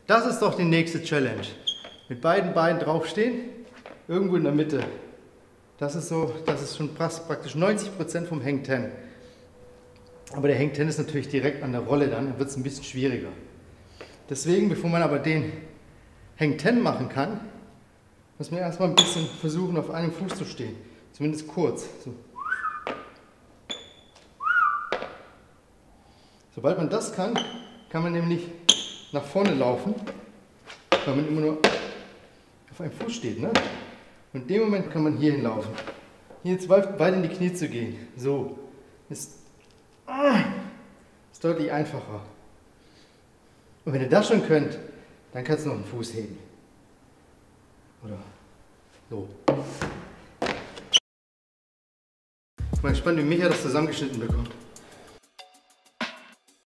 Das ist doch die nächste Challenge. Mit beiden Beinen draufstehen, irgendwo in der Mitte. Das ist schon praktisch 90% vom Hang Ten. Aber der Hang Ten ist natürlich direkt an der Rolle, dann wird es ein bisschen schwieriger. Deswegen, bevor man aber den Hang Ten machen kann, muss man erstmal ein bisschen versuchen, auf einem Fuß zu stehen. Zumindest kurz. So. Sobald man das kann, kann man nämlich nach vorne laufen, weil man immer nur auf einem Fuß steht. Ne? Und in dem Moment kann man hier hinlaufen. Hier jetzt weit in die Knie zu gehen. So. Ist deutlich einfacher. Und wenn ihr das schon könnt, dann kannst du noch einen Fuß heben. Oder so. Ich bin mal gespannt, wie Micha das zusammengeschnitten bekommt.